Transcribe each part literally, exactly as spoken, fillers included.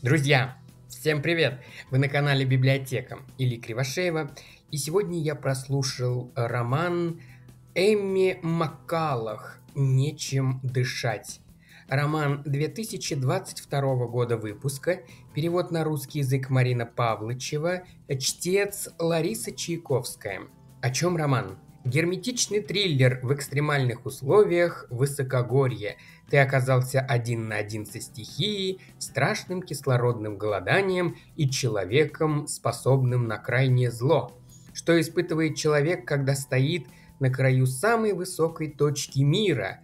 Друзья, всем привет! Вы на канале Библиотека Ильи Кривошеева, и сегодня я прослушал роман Эмми Маккаллах «Нечем дышать». Роман две тысячи двадцать второго года выпуска, перевод на русский язык Марина Павлычева, чтец Лариса Чайковская. О чем роман? Герметичный триллер в экстремальных условиях высокогорья. Ты оказался один на один со стихией, страшным кислородным голоданием и человеком, способным на крайнее зло. Что испытывает человек, когда стоит на краю самой высокой точки мира?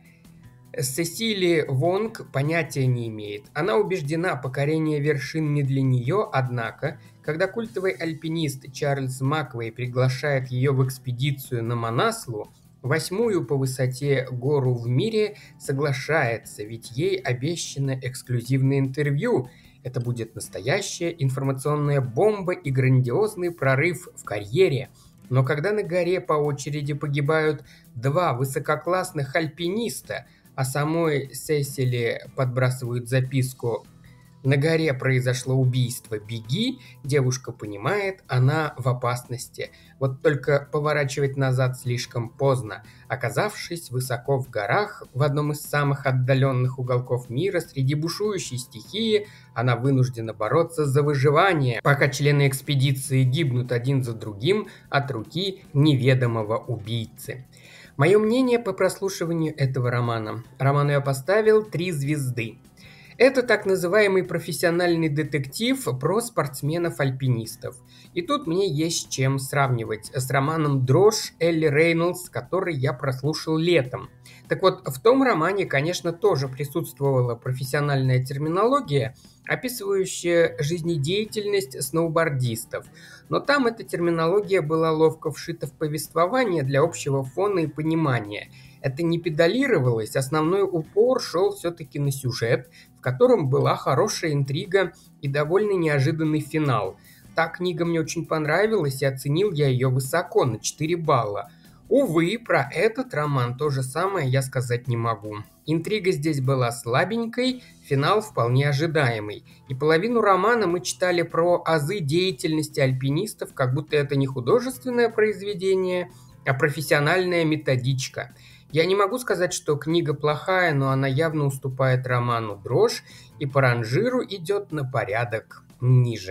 Сесили Вонг понятия не имеет. Она убеждена, покорение вершин не для нее, однако, когда культовый альпинист Чарльз Маквей приглашает ее в экспедицию на Манаслу, восьмую по высоте гору в мире, соглашается, ведь ей обещано эксклюзивное интервью. Это будет настоящая информационная бомба и грандиозный прорыв в карьере. Но когда на горе по очереди погибают два высококлассных альпиниста, а самой Сесили подбрасывают записку «На горе произошло убийство, беги», девушка понимает, она в опасности. Вот только поворачивать назад слишком поздно. Оказавшись высоко в горах, в одном из самых отдаленных уголков мира, среди бушующей стихии, она вынуждена бороться за выживание, пока члены экспедиции гибнут один за другим от руки неведомого убийцы. Мое мнение по прослушиванию этого романа. Роману я поставил три звезды. Это так называемый профессиональный детектив про спортсменов-альпинистов. И тут мне есть с чем сравнивать с романом «Дрожь» Элли Рейнольдс, который я прослушал летом. Так вот, в том романе, конечно, тоже присутствовала профессиональная терминология, описывающая жизнедеятельность сноубордистов. Но там эта терминология была ловко вшита в повествование для общего фона и понимания. Это не педалировалось, основной упор шел все-таки на сюжет, в котором была хорошая интрига и довольно неожиданный финал. Та книга мне очень понравилась, и оценил я ее высоко, на четыре балла. Увы, про этот роман то же самое я сказать не могу. Интрига здесь была слабенькой, финал вполне ожидаемый. И половину романа мы читали про азы деятельности альпинистов, как будто это не художественное произведение, а профессиональная методичка. Я не могу сказать, что книга плохая, но она явно уступает роману «Дрожь» и по ранжиру идет на порядок ниже.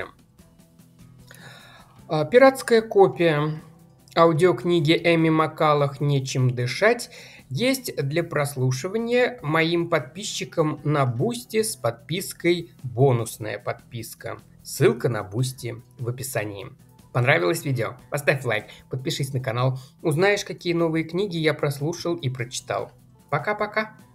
Пиратская копия аудиокниги Эмми Маккаллах «Нечем дышать» есть для прослушивания моим подписчикам на Бусти с подпиской «Бонусная подписка». Ссылка на Бусти в описании. Понравилось видео? Поставь лайк, подпишись на канал, узнаешь, какие новые книги я прослушал и прочитал. Пока-пока!